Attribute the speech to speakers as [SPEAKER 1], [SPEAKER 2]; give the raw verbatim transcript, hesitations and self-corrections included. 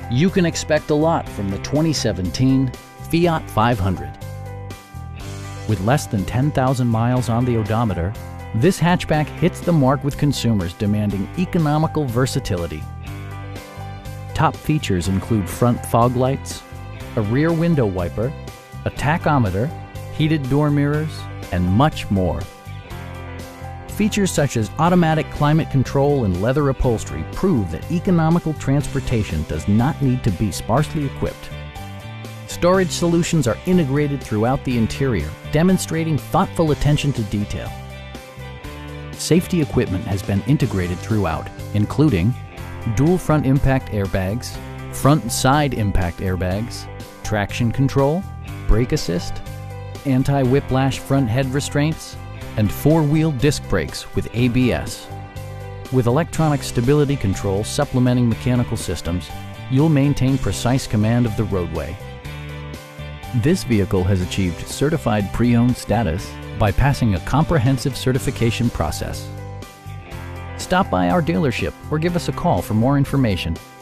[SPEAKER 1] You can expect a lot from the twenty seventeen Fiat five hundred. With less than ten thousand miles on the odometer, this hatchback hits the mark with consumers demanding economical versatility. Top features include front fog lights, a rear window wiper, a tachometer, heated door mirrors, and much more. Features such as automatic climate control and leather upholstery prove that economical transportation does not need to be sparsely equipped. Storage solutions are integrated throughout the interior, demonstrating thoughtful attention to detail. Safety equipment has been integrated throughout, including dual front impact airbags, front and side impact airbags, traction control, brake assist, anti-whiplash front head restraints, and four-wheel disc brakes with A B S. With electronic stability control supplementing mechanical systems, you'll maintain precise command of the roadway. This vehicle has achieved certified pre-owned status by passing a comprehensive certification process. Stop by our dealership or give us a call for more information.